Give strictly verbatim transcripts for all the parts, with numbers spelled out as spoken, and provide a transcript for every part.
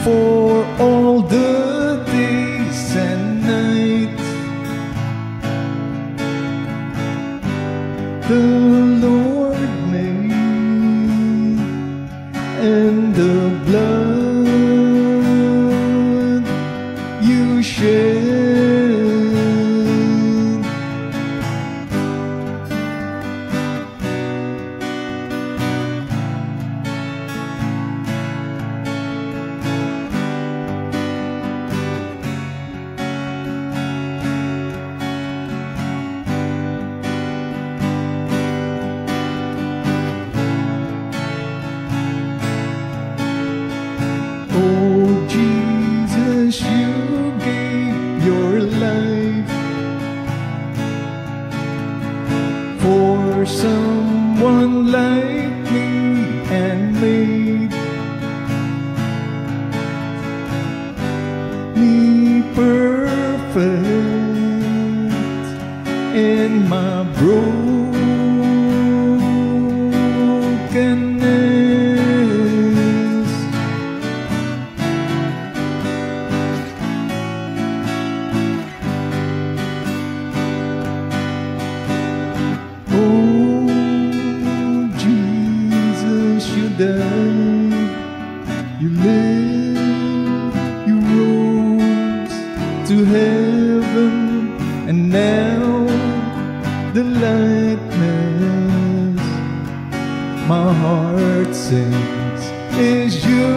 for all the days and nights the Lord made, and the blood you shed. Oh Jesus, you gave your life for someone like me and made me perfect in my brokenness. Oh, Jesus, you died, you lived, you rose to heaven, and now the likeness my heart sings is you.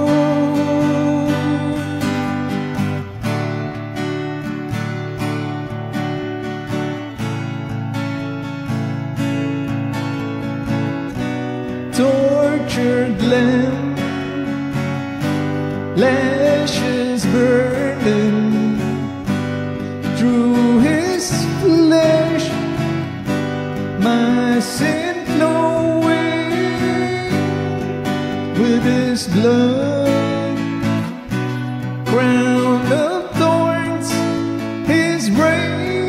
Tortured lamb, lashes burning through his flesh, my sin flowing with his blood, crown of thorns, his reign.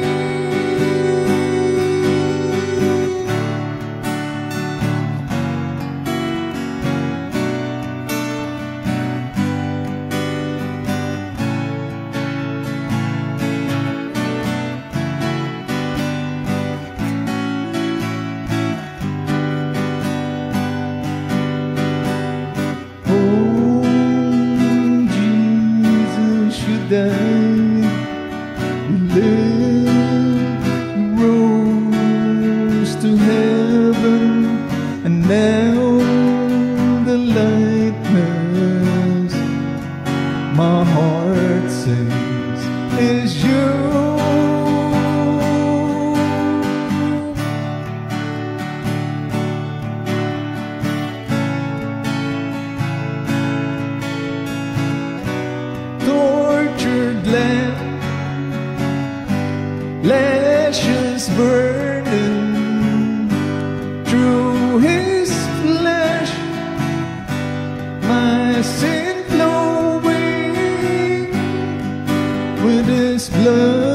Died, you lived, you rose to heaven, and now the likeness my heart sings is you. Tortured lamb, lashes burning through his flesh, my sin flowing with his blood.